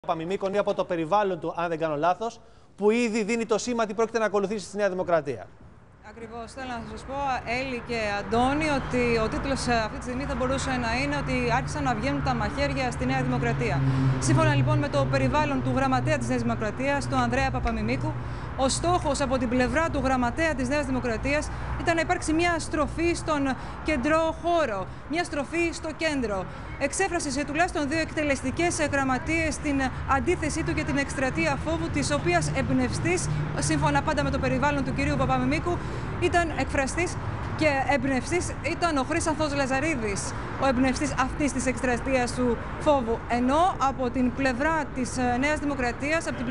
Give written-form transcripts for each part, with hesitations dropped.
Παπαμιμίκο είναι από το περιβάλλον του, αν δεν κάνω λάθος, που ήδη δίνει το σήμα τι πρόκειται να ακολουθήσει στη Νέα Δημοκρατία. Ακριβώς. Θέλω να σας πω, Έλλη και Αντώνη, ότι ο τίτλος αυτή τη στιγμή θα μπορούσε να είναι ότι άρχισαν να βγαίνουν τα μαχαίρια στη Νέα Δημοκρατία. Σύμφωνα λοιπόν με το περιβάλλον του γραμματέα της Νέας Δημοκρατίας, του Ανδρέα Παπαμιμίκου, ο στόχος από την πλευρά του γραμματέα της Νέας Δημοκρατίας ήταν να υπάρξει μια στροφή στον κεντρό χώρο, μια στροφή στο κέντρο. Εξέφρασε σε τουλάχιστον 2 εκτελεστικές γραμματείες την αντίθεσή του για την εκστρατεία φόβου, της οποίας εμπνευστής, σύμφωνα πάντα με το περιβάλλον του κυρίου Παπαμιμίκου, ήταν εκφραστής και εμπνευστής ήταν ο Χρήσανθος Λαζαρίδης, ο εμπνευστής αυτής της εκστρατείας του φόβου. Ενώ από την πλευρά της Νέας Δημοκρατίας, από την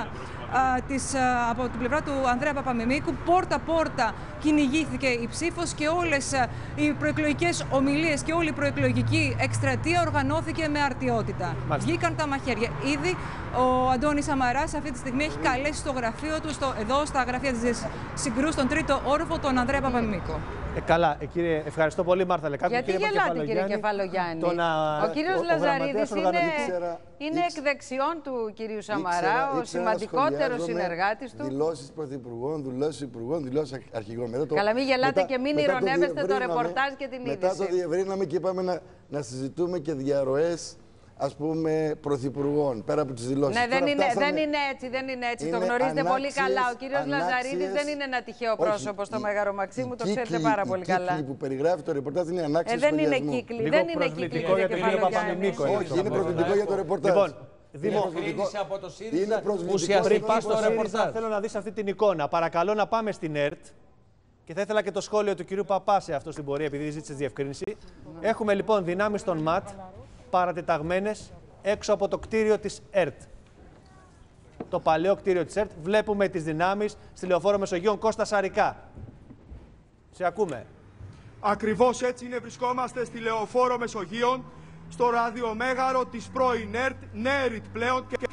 πλευρά του Ανδρέα Παπαμιμίκου, πόρτα-πόρτα κυνηγήθηκε η ψήφος και όλες οι προεκλογικές ομιλίες και όλη η προεκλογική εκστρατεία οργανώθηκε με αρτιότητα. Βγήκαν τα μαχαίρια. Ήδη ο Αντώνης Σαμαράς αυτή τη στιγμή έχει καλέσει στο γραφείο του, εδώ στα γραφεία της Συγκρού, στον 3ο όροφο, τον Ανδρέα Παπαμιμίκο. Καλά, κύριε, ευχαριστώ πολύ, Μάρθα Λεκάκου. Γιατί γελάτε, κύριε Κεφαλογιάννη? Ο κύριος Λαζαρίδης είναι εκ δεξιών του κυρίου Σαμαρά, ο σημαντικότερος συνεργάτης του. Δηλώσεις πρωθυπουργών, δηλώσεις υπουργών, δηλώσεις αρχηγών. Καλά, μην γελάτε και μην ηρωνεύεστε το ρεπορτάζ και την είδηση. Μετά το διευρύναμε και είπαμε να συζητούμε και διαρροές, ας πούμε, πρωθυπουργών, πέρα από τις δηλώσεις. Ναι, δεν είναι έτσι. Το γνωρίζετε πολύ καλά. Ο κύριος Λαζαρίδης δεν είναι ένα τυχαίο πρόσωπο στο Μέγαρο Μαξίμου, το ξέρετε πάρα πολύ καλά. Η κύκλη που περιγράφει το ρεπορτάζ είναι ανάξιοι δεν είναι κύκλη, δεν είναι κύκλη, κύριε Κεφαλογιάννη. Όχι, είναι προσβλητικό για το ρεπορτάζ. Λοιπόν, Δημοκρίνηση από το ΣΥΡΙΖΑ. πριν πας στο ρεπορτάζ, θέλω να δεις αυτή την εικόνα. Παρακαλώ να πάμε στην ΕΡΤ. Και θα ήθελα και το σχόλιο του κυρίου Παπά σε αυτό στην πορεία, επειδή ζήτησε διευκρίνηση. Έχουμε λοιπόν δυνάμεις των ΜΑΤ παρατεταγμένες έξω από το κτίριο της ΕΡΤ. Το παλαιό κτίριο της ΕΡΤ. Βλέπουμε τις δυνάμεις στη Λεωφόρο Μεσογείων. Κώστα Σαρικά. Σε ακούμε. Ακριβώς έτσι είναι, βρισκόμαστε στη Λεωφόρο Μεσογείων, στο ραδιομέγαρο της πρώην ΕΡΤ, ΝΕΡΙΤ πλέον.